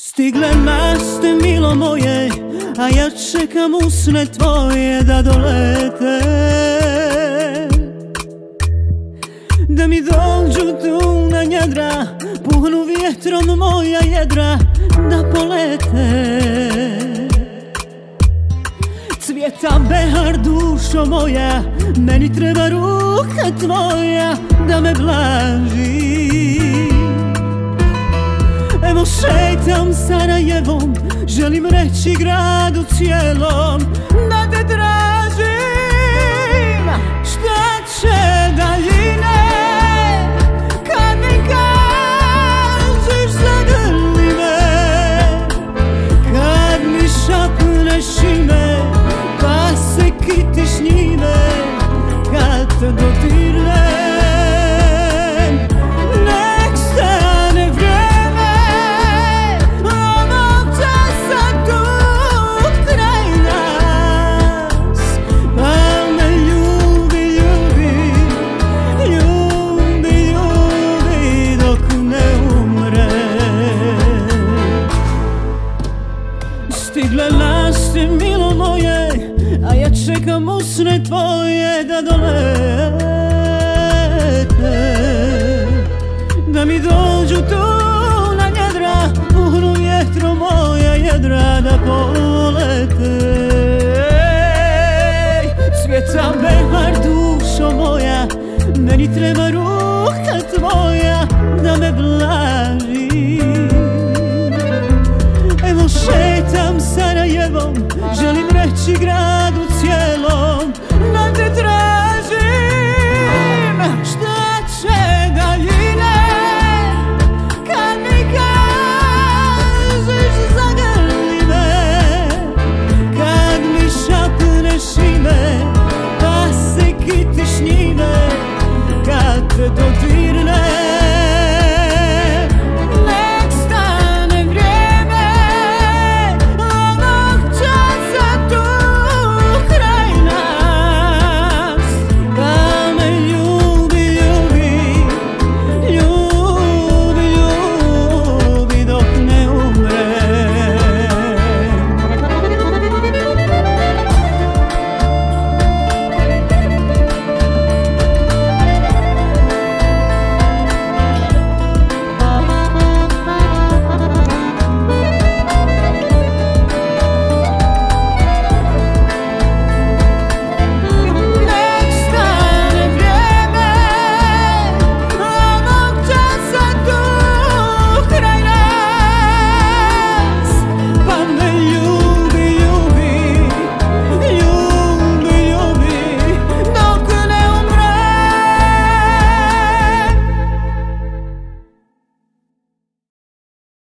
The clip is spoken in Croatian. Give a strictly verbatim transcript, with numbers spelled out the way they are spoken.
Stigle naste milo moje, a ja čekam usne tvoje da dolete, da mi dođu tu na njedra, puhnu vjetrom moja jedra, da polete. Cvjeta behar dušo moja, meni treba ruka tvoja da me blaži. Evo šetam Sarajevom, želim reći gradu cijelom da te tražim. Šta će daljine kad mi kažeš zagrli me, kad mi šapneš ime pa se kitiš njime, kad te dodirnem. Stigle laste milo moje, a ja čekam usne tvoje da dolete, da mi dođu tu na njedra, puhnu vjetrom moja jedra da polete. Cvjeta behar dušo moja, meni treba ruka tvoja da me blaži. Evo šetam Sarajevom, želim reći grad